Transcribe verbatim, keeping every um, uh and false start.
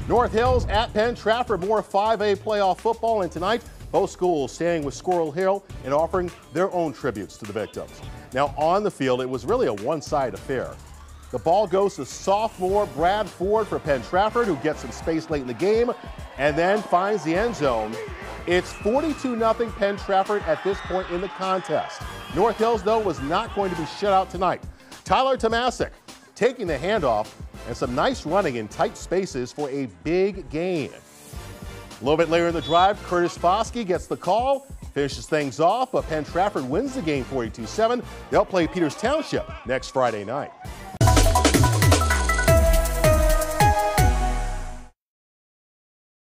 North Hills at Penn-Trafford, more five A playoff football, and tonight both schools staying with Squirrel Hill and offering their own tributes to the victims. Now on the field, it was really a one-sided affair. The ball goes to sophomore Brad Ford for Penn-Trafford, who gets some space late in the game and then finds the end zone. It's forty-two nothing Penn-Trafford at this point in the contest. North Hills, though, was not going to be shut out tonight. Tyler Tomasic taking the handoff and some nice running in tight spaces for a big gain. A little bit later in the drive, Curtis Foskey gets the call, finishes things off, but Penn-Trafford wins the game forty-two seven. They'll play Peters Township next Friday night.